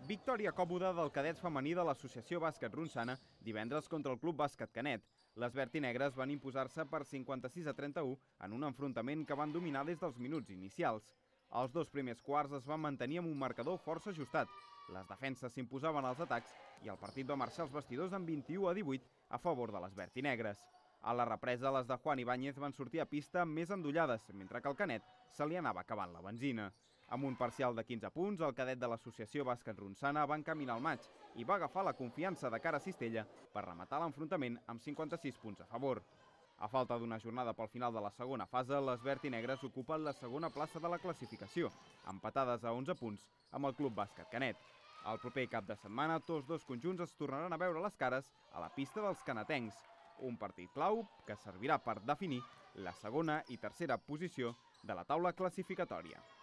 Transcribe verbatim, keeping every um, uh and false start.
Victòria còmoda del cadet femení de l'Associació Bàsquet Ronçana divendres contra el Club Bàsquet Canet. Les vertinegres van imposar-se per cinquanta-sis a trenta-u en un enfrontament que van dominar des dels minuts inicials. Els dos primers quarts es van mantenir amb un marcador força ajustat. Les defenses s'imposaven als atacs i el partit va marxar als vestidors amb vint-i-u a divuit a favor de les vertinegres. A la represa, les de Juan Ibáñez van sortir a pista més endollades, mentre que al Canet se li anava acabant la benzina. Amb un parcial de quinze punts, el cadet de l'Associació Bàsquet Ronçana va encaminar el maig i va agafar la confiança de cara a Cistella per rematar l'enfrontament amb cinquanta-sis punts a favor. A falta d'una jornada pel final de la segona fase, les vertinegres ocupen la segona plaça de la classificació, empatades a onze punts amb el Club Bàsquet Canet. El proper cap de setmana, tots dos conjunts es tornaran a veure les cares a la pista dels canetencs. Un partit clau que servirà per definir la segona i tercera posició de la taula classificatòria.